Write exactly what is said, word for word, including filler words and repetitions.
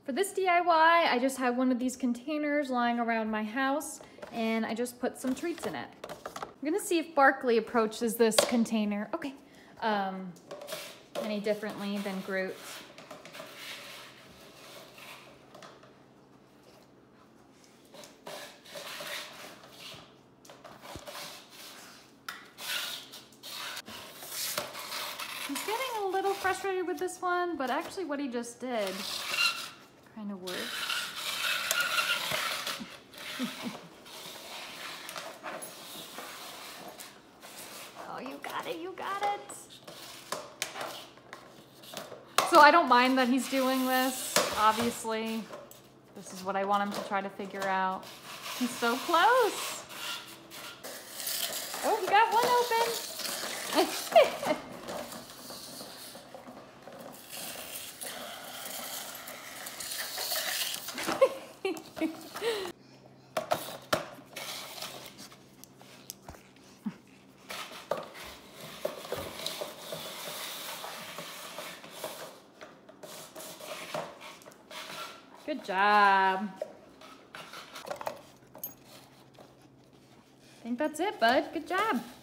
For this D I Y, I just have one of these containers lying around my house and I just put some treats in it. I'm gonna see if Barkley approaches this container, okay, um, any differently than Groot. He's getting a little frustrated with this one, but actually what he just did kind of worked. Oh, you got it, you got it. So I don't mind that he's doing this, obviously. This is what I want him to try to figure out. He's so close. Oh, he got one open. Good job. I think that's it, bud. Good job.